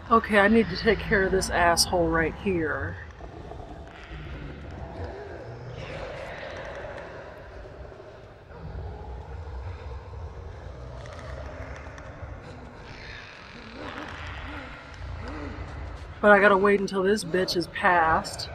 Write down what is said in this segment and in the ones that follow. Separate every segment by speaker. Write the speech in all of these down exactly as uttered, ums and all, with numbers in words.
Speaker 1: Okay, I need to take care of this asshole right here. But I gotta wait until this bitch is passed.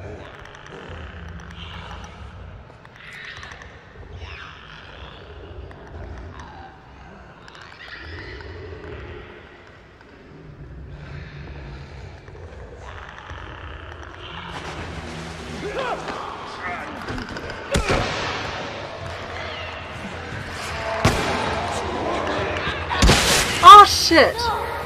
Speaker 1: Oh shit!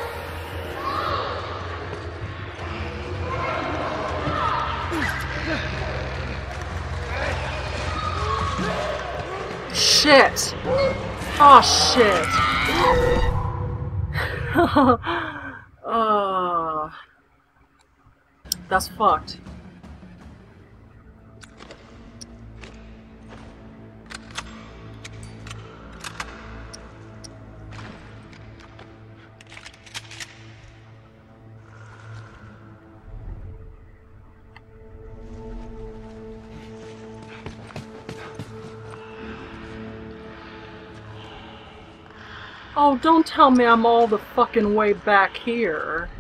Speaker 1: Shit! Oh shit! uh, that's fucked. Oh, don't tell me I'm all the fucking way back here.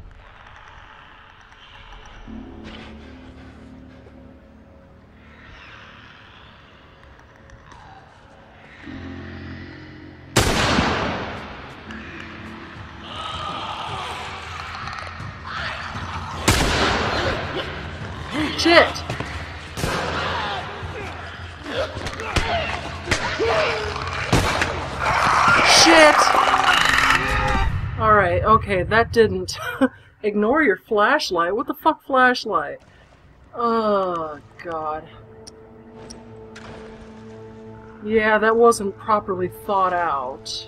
Speaker 1: Shit! Shit! Alright, okay, that didn't... Ignore your flashlight? What the fuck flashlight? Oh, God. Yeah, that wasn't properly thought out.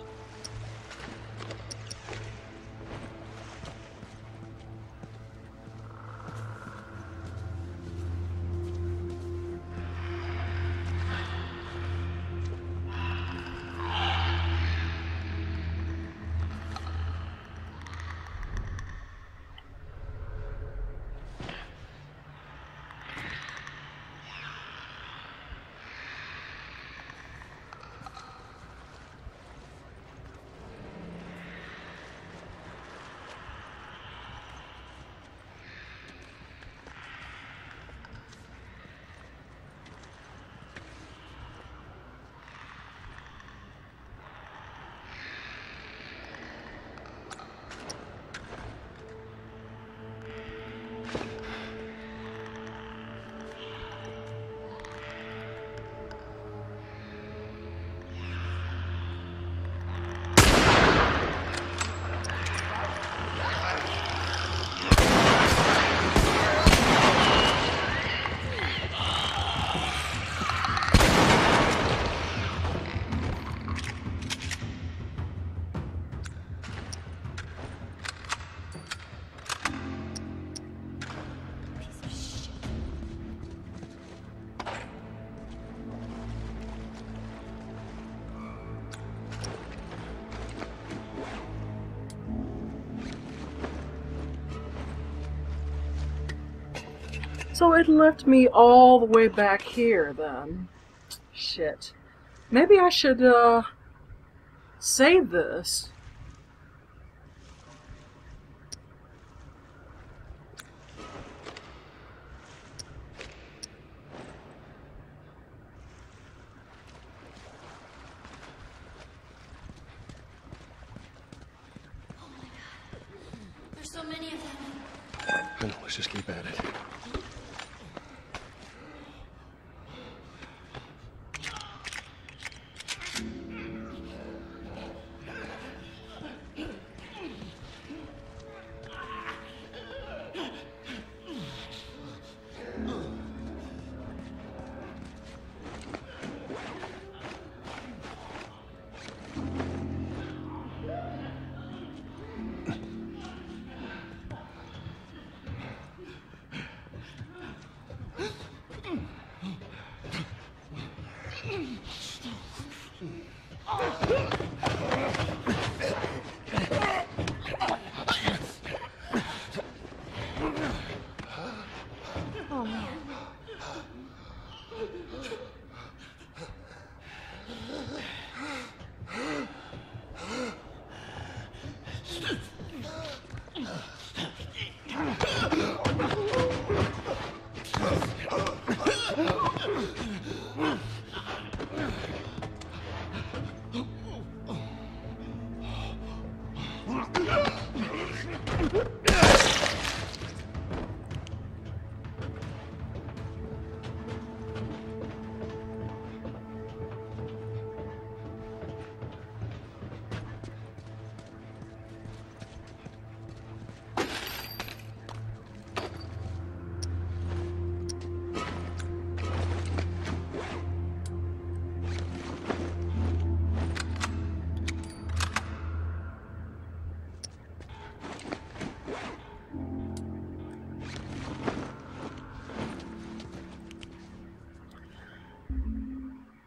Speaker 1: So it left me all the way back here, then. Shit. Maybe I should, uh, save this.
Speaker 2: Oh my God. There's so many of them.
Speaker 3: I know, let's just keep at it.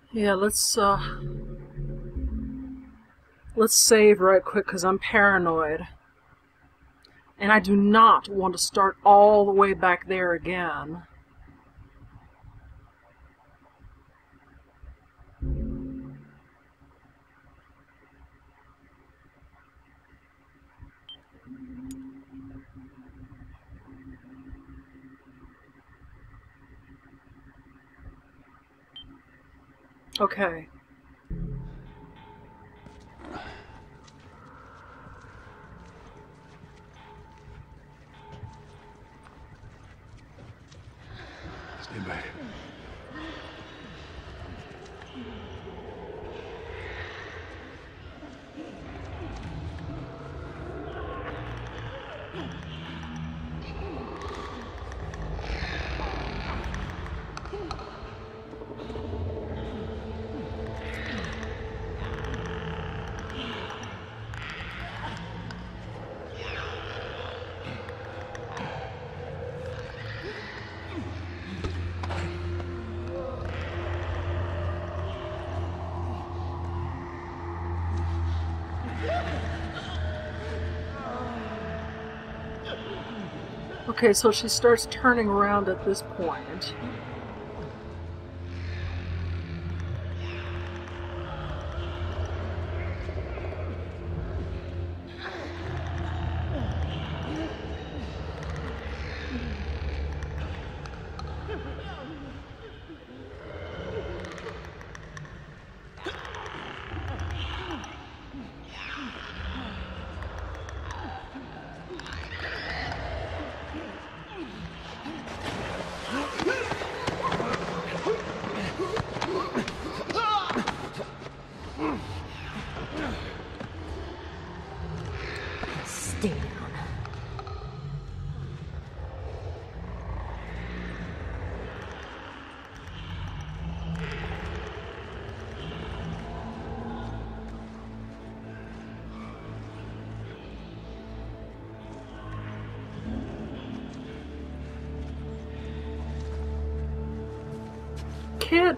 Speaker 1: Yeah, let's, uh... let's save right quick, because I'm paranoid. And I do not want to start all the way back there again. Okay.
Speaker 3: Stay back.
Speaker 1: Okay, so she starts turning around at this point.
Speaker 4: Stay down.
Speaker 1: Kid.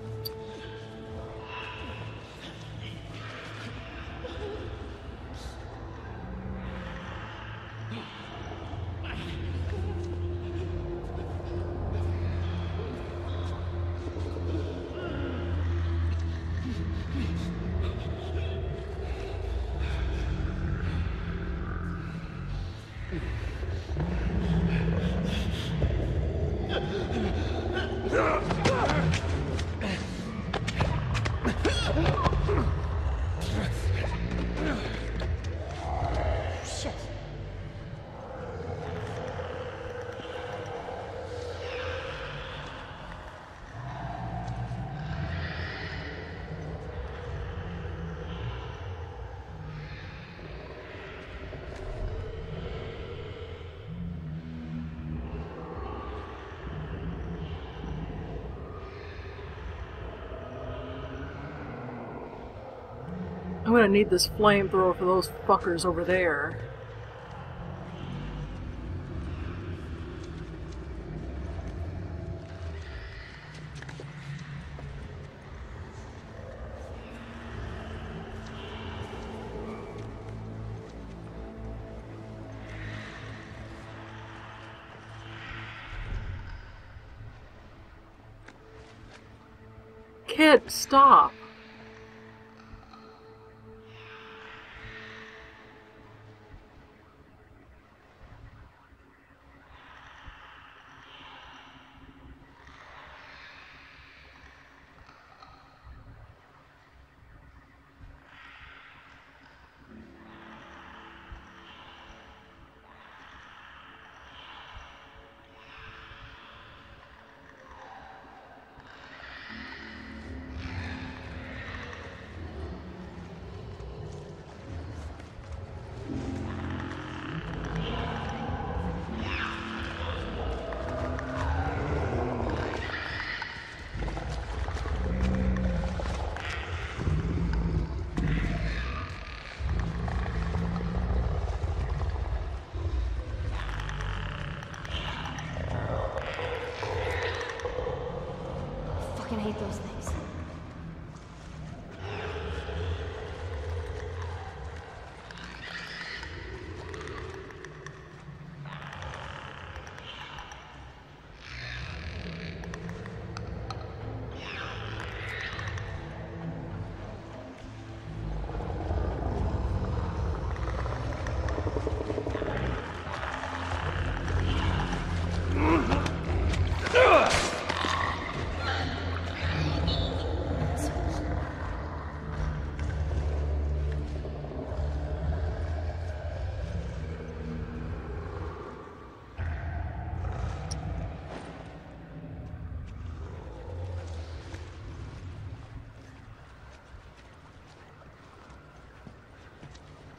Speaker 4: Shit.
Speaker 1: I'm gonna need this flamethrower for those fuckers over there. Kid, stop.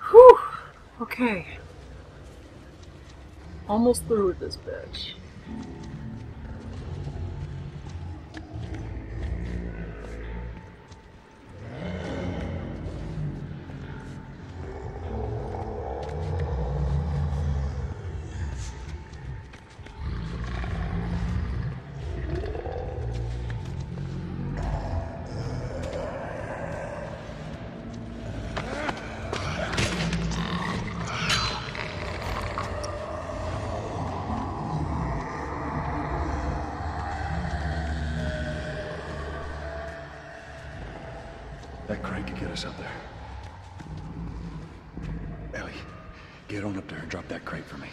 Speaker 1: Whew. Okay. Almost through with this bitch.
Speaker 3: That crate could get us up there. Ellie, get on up there and drop that crate for me.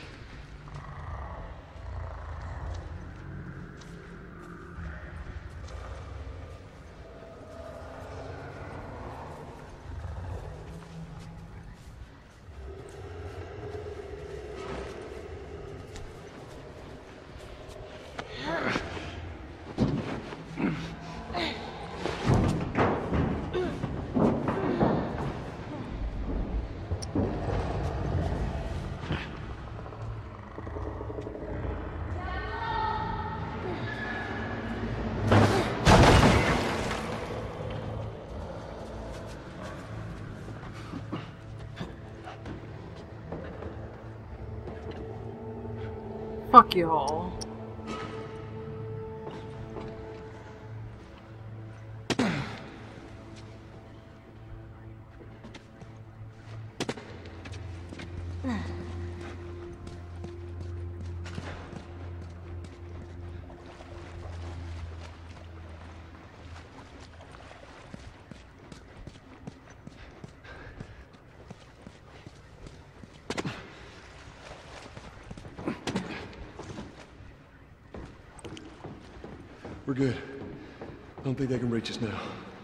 Speaker 1: Fuck y'all.
Speaker 3: We're good. I don't think they can reach us now.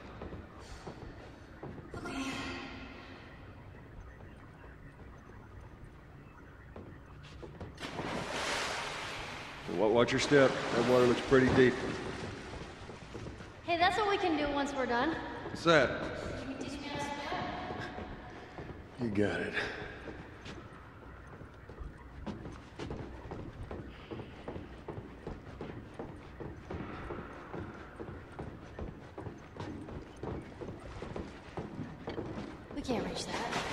Speaker 5: Well, watch your step. That water looks pretty deep.
Speaker 2: Hey, that's what we can do once we're done.
Speaker 5: What's that?
Speaker 3: You got it.
Speaker 2: We can't reach that.